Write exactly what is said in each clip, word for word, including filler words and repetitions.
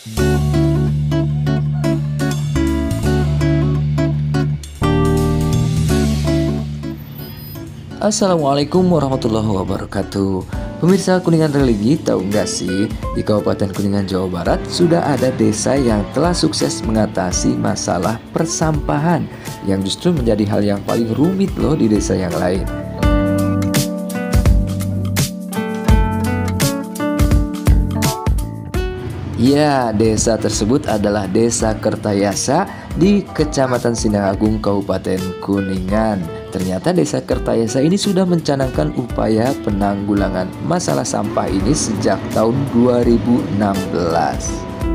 Assalamualaikum warahmatullahi wabarakatuh. Pemirsa Kuningan Religi, tahu nggak sih, di Kabupaten Kuningan, Jawa Barat sudah ada desa yang telah sukses mengatasi masalah persampahan yang justru menjadi hal yang paling rumit loh di desa yang lain. Ya, desa tersebut adalah Desa Kertayasa di Kecamatan Sindahagung, Kabupaten Kuningan. Ternyata Desa Kertayasa ini sudah mencanangkan upaya penanggulangan masalah sampah ini sejak tahun dua ribu enam belas.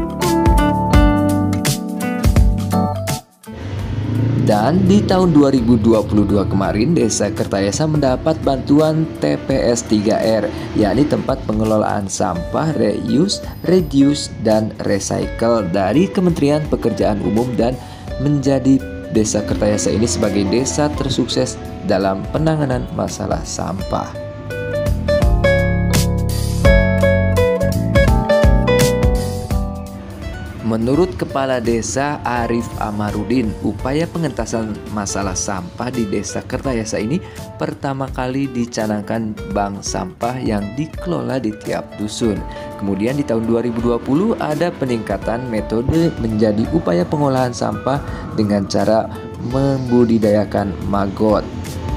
Dan di tahun dua ribu dua puluh dua kemarin, Desa Kertayasa mendapat bantuan T P S tiga R, yakni tempat pengelolaan sampah, reuse, reduce, dan recycle dari Kementerian Pekerjaan Umum, dan menjadi Desa Kertayasa ini sebagai desa tersukses dalam penanganan masalah sampah. Menurut Kepala Desa Arif Amarudin, upaya pengentasan masalah sampah di Desa Kertayasa ini pertama kali dicanangkan bank sampah yang dikelola di tiap dusun. Kemudian di tahun dua ribu dua puluh ada peningkatan metode menjadi upaya pengolahan sampah dengan cara membudidayakan maggot.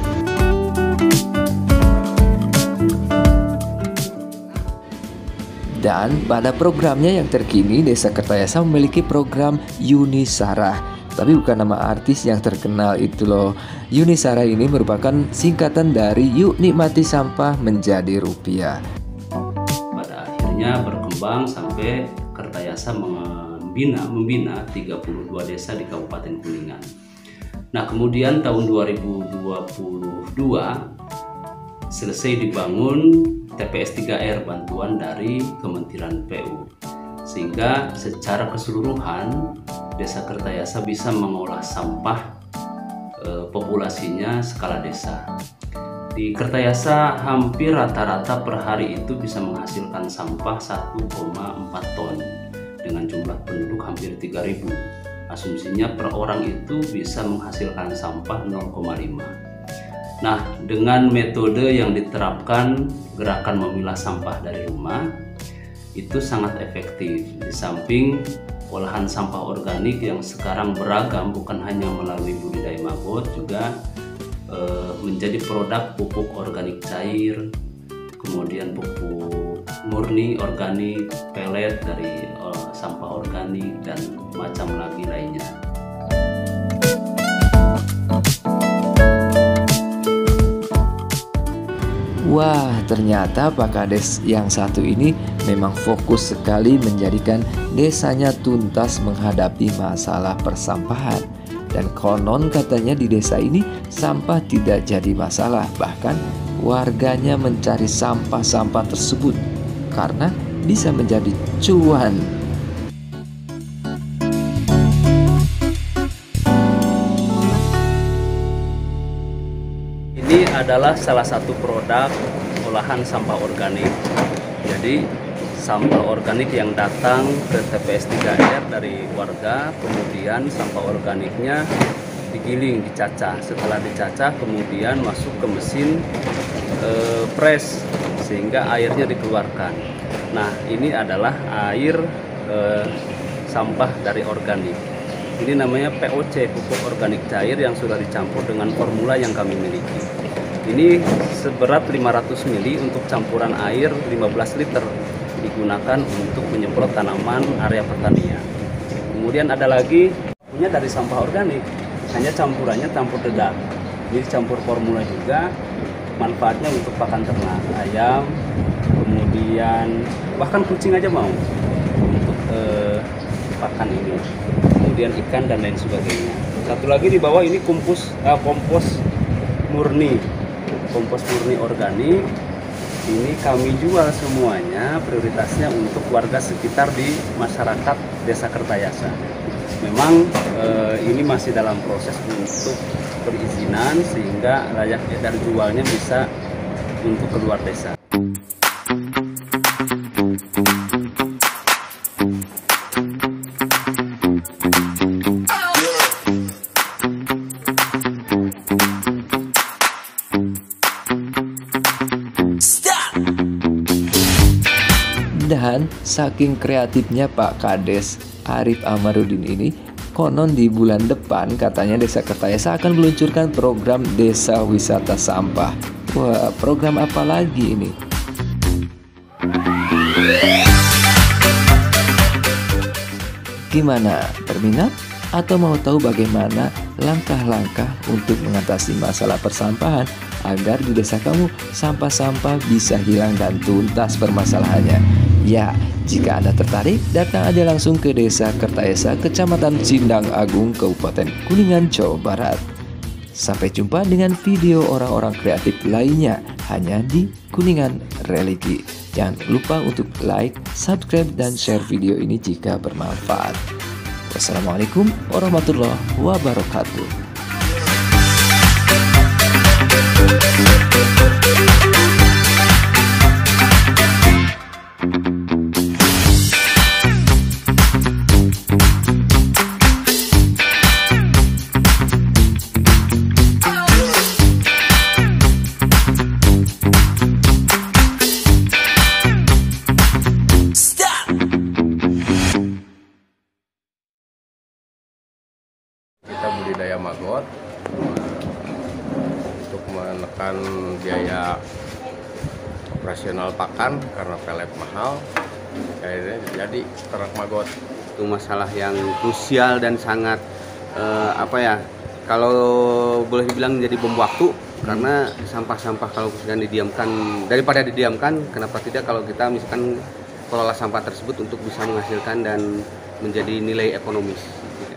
Dan pada programnya yang terkini, Desa Kertayasa memiliki program Yunisarah. Tapi bukan nama artis yang terkenal itu loh. Yunisarah ini merupakan singkatan dari Yuk Nikmati Sampah Menjadi Rupiah. Pada akhirnya berkembang sampai Kertayasa membina, membina tiga puluh dua desa di Kabupaten Kuningan. Nah, kemudian tahun dua ribu dua puluh dua selesai dibangun T P S tiga R, bantuan dari Kementerian P U, sehingga secara keseluruhan Desa Kertayasa bisa mengolah sampah e, populasinya skala desa. Di Kertayasa hampir rata-rata per hari itu bisa menghasilkan sampah satu koma empat ton dengan jumlah penduduk hampir tiga ribu. Asumsinya per orang itu bisa menghasilkan sampah nol koma lima. Nah, dengan metode yang diterapkan, gerakan memilah sampah dari rumah, itu sangat efektif. Di samping olahan sampah organik yang sekarang beragam, bukan hanya melalui budidaya maggot, juga e, menjadi produk pupuk organik cair, kemudian pupuk murni organik, pelet dari e, sampah organik, dan macam lagi lainnya. Wah, ternyata Pak Kades yang satu ini memang fokus sekali menjadikan desanya tuntas menghadapi masalah persampahan. Dan konon katanya di desa ini sampah tidak jadi masalah, bahkan warganya mencari sampah-sampah tersebut karena bisa menjadi cuan. Ini adalah salah satu produk olahan sampah organik. Jadi sampah organik yang datang ke T P S tiga R dari warga, kemudian sampah organiknya digiling, dicacah. Setelah dicacah kemudian masuk ke mesin e, press sehingga airnya dikeluarkan. Nah, ini adalah air e, sampah dari organik. Ini namanya P O C, pupuk organik cair yang sudah dicampur dengan formula yang kami miliki. Ini seberat lima ratus mililiter untuk campuran air lima belas liter, digunakan untuk menyemprot tanaman area pertanian. Kemudian ada lagi punya dari sampah organik, hanya campurannya campur dedak. Jadi campur formula juga, manfaatnya untuk pakan ternak, ayam, kemudian bahkan kucing aja mau untuk eh, pakan ini. Kemudian ikan dan lain sebagainya. Satu lagi di bawah ini kompos uh, kompos murni, kompos murni organik. Ini kami jual semuanya, prioritasnya untuk warga sekitar di masyarakat Desa Kertayasa. Memang uh, ini masih dalam proses untuk perizinan sehingga layak edar jualnya bisa untuk keluar desa. saking kreatifnya Pak Kades Arif Amarudin ini, konon di bulan depan katanya Desa Kertayasa akan meluncurkan program Desa Wisata Sampah. Wah, program apa lagi ini? Gimana? Berminat? Atau mau tahu bagaimana langkah-langkah untuk mengatasi masalah persampahan agar di desa kamu sampah-sampah bisa hilang dan tuntas permasalahannya? Ya, jika Anda tertarik, datang aja langsung ke Desa Kertayasa, Kecamatan Sindang Agung, Kabupaten Kuningan, Jawa Barat. Sampai jumpa dengan video orang-orang kreatif lainnya hanya di Kuningan Religi. Jangan lupa untuk like, subscribe, dan share video ini jika bermanfaat. Wassalamualaikum warahmatullahi wabarakatuh. Kita budidaya maggot untuk menekan biaya operasional pakan karena pelet mahal, akhirnya jadi ternak maggot. Itu masalah yang krusial dan sangat eh, apa ya, kalau boleh dibilang jadi bom waktu, hmm. karena sampah-sampah kalau misalkan didiamkan, daripada didiamkan, kenapa tidak kalau kita misalkan kelola sampah tersebut untuk bisa menghasilkan dan menjadi nilai ekonomis.